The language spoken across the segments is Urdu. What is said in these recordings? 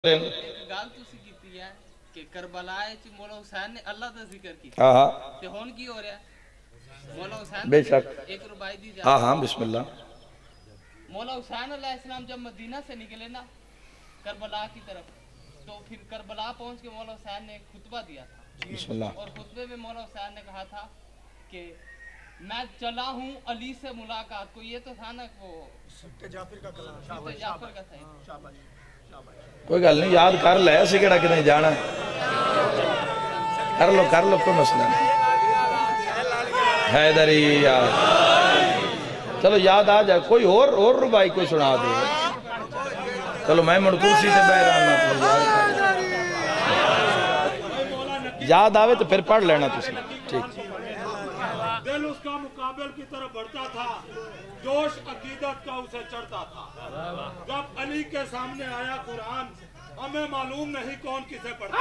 گل تسی کیتی ہے کہ کربلا وچ مولا حسین نے اللہ دا ذکر کیتا تے ہن کی ہو رہا ہے مولا حسین بے شک ایک ربائی دی جا ہاں بسم اللہ مولا حسین علیہ السلام جب مدینہ سے نکلے نا کربلا کی طرف تو پھر کربلا پہنچ کے مولا حسین نے خطبہ دیا تھا بسم اللہ اور خطبے میں مولا حسین نے کہا تھا کہ میں چلا ہوں علی سے ملاقات کو. یہ تو تھا نا وہ جعفر کا کلام جعفر کا تھا. کوئی گل نہیں یاد کر لے اسی کیڑا کتنے جانا کر لو کوئی مسئلہ نہیں حیدری چلو یاد آ جائے کوئی اور ربائی کوئی سنا دے چلو میں مرکوسی سے بہران یاد آوے تو پھر پڑھ لینا تسی ٹھیک دل اس کا مقابل کی طرف بڑھتا تھا جوش عقیدت کا اسے چڑھتا تھا جب علی کے سامنے آیا قرآن ہمیں معلوم نہیں کون کسے پڑھتا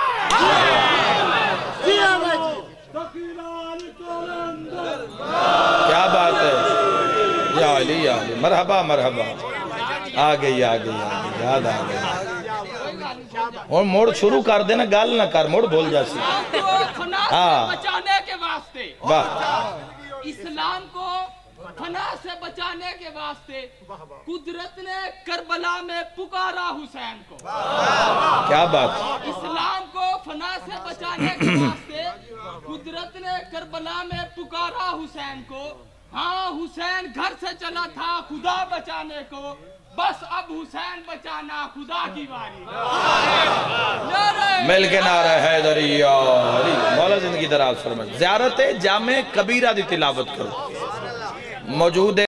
کیا بات ہے یا علی مرحبا آگئی یاد آگئی اور موڑ شروع کر دینا گال نہ کر موڑ بھول جاسی بچانے کے واسطے اسلام کو فنا سے بچانے کے واسطے قدرت نے کربلا میں پکارا حسین کو. کیا بات اسلام کو فنا سے بچانے کے واسطے قدرت نے کربلا میں پکارا حسین کو. ہاں حسین گھر سے چلا تھا خدا بچانے کو بس اب حسین بچانا خدا کی باری. مل کے نعرہ حیدری مولا زندگی دراز فرمائے. زیارت جامع کبیرہ دی تلاوت کرو موجود ہے.